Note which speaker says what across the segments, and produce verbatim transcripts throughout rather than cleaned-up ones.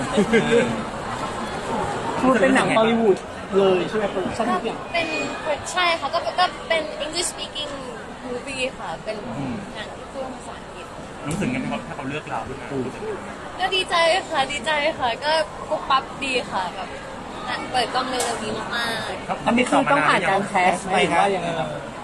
Speaker 1: คือเป็นหนังบอลลีวูดเลยใช่ไหมโปรดักชั่นทุกอย่าง
Speaker 2: เป็นใช่ค่ะก็ก็เป็น English speaking movie ค่ะเป็นหนังที่พูดภาษาอังกฤษ
Speaker 3: รู้สึกยังไงถ้าเขาเลือกเราด้วยนะ
Speaker 2: ก็ดีใจค่ะดีใจค่ะก็ปุ๊บปั๊บดีค่ะแบบเปิดกล้องเร็วๆนี้มาก
Speaker 1: ๆอันนี้คือต้องผ่านการแคสไหมว่าอย่างไร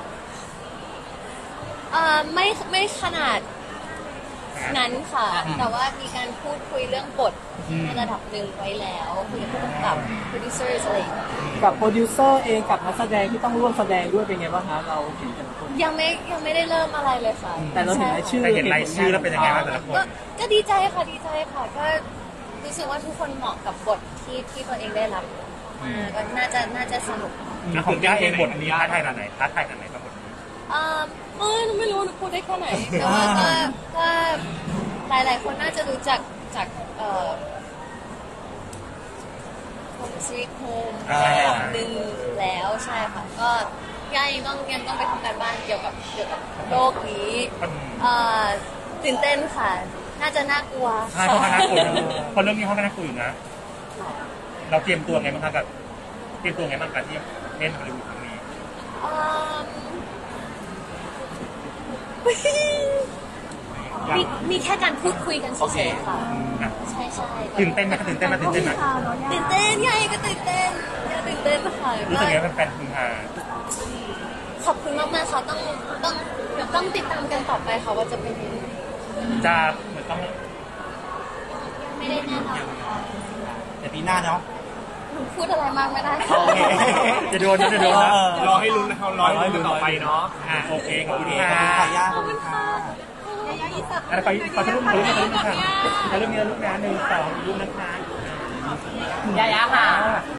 Speaker 2: เอ่อไม่ไม่ขนาดนั้นค่ะแต่ว่ามีการพูดคุยเรื่องบทในระดับหนึ่งไว้แล้วคุยกับผู้กำกับโปรดิวเซอร์อะไร
Speaker 1: กับโปรดิวเซอร์เองกับนักแสดงที่ต้องร่วมแสดงด้วยเป็นไงบ้างคะเราเห็นแต่ละคน
Speaker 2: ยังไม่ยังไม่ได้เริ่มอะไรเลยค่ะ
Speaker 1: แต่เราเห็นรายชื่อ
Speaker 3: เห็นรายชื่อแล้วเป็นยังไงบ้างแต่ละคน
Speaker 2: ก็ดีใจค่ะดีใจค่ะก็รู้สึกว่าทุกคนเหมาะกับบทที่ที่ตัวเองได้รับก็น่าจะน่าจะสนุก
Speaker 3: ของย่าเองบทนี้ท้าทายขนาดไหนท้าทายขนาดไหนครับบทนี้
Speaker 2: อ่าเออไม่รู้หนูพูดได้แค่ไหนแต่ว่าก็ก็หลายๆคนน่าจะรู้จักจากเอ่อโฮมสวีทโฮมหนึ่งแล้วใช่ค่ะก็ย่ายังต้องยังต้องไปทำการบ้านเกี่ยวกับเกี่ยวกับโลกนี้เอ่อตื่นเต้นค่ะน่าจะน่ากลัว
Speaker 3: ใช่เพราะน่ากลัวเพราะเรื่องนี้เขาก็น่ากลัวอยู่นะเราเตรียมตัวไงบ้างคะกับเตรียมตัวไงบ้างกับที่เล่นฮอลลีวูดครั้งนี้
Speaker 2: มีมีแค่การพูดคุยกันเฉยๆค่ะใช่ใช่
Speaker 3: ตื่นเต้นไหมตื่นเต้นไหมตื่นเต้นไหม
Speaker 2: ตื่นเต้นยัยก็ตื่นเต้นยัยตื่นเต้นค่ะ
Speaker 3: รู้สึกยังไงเป็นแฟนคุณฮา
Speaker 2: ขอบคุณมากๆค่ะต้องต้องต้องติดตามกันต่อไปค่ะว่าจะเป็นยังไง
Speaker 3: จะเหมือนต้อง
Speaker 2: ไม่ได้แน่นอน
Speaker 3: แต่ปีหน้าเนาะ
Speaker 2: หนูพูดอะไรมากไม่ได้
Speaker 3: จะโดนจะโดนนะ
Speaker 4: รอให้ลุ้นนะครับรอให้ลุ้นต่อไปเนาะ
Speaker 3: อ่าโอเคขอบคุณค่ะ
Speaker 2: ขอบคุณค่ะยายๆสับ
Speaker 3: อะไรไปขอถ่ายรูปถ่ายรูปถ่ายรูปค่ะถ่ายรูปนี้รูปนะหนึ่งสองรูปนะคะ
Speaker 1: ยายา